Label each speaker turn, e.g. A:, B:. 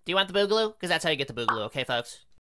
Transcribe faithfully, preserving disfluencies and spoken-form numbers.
A: Do you want the boogaloo? Because that's how you get the boogaloo, okay, folks?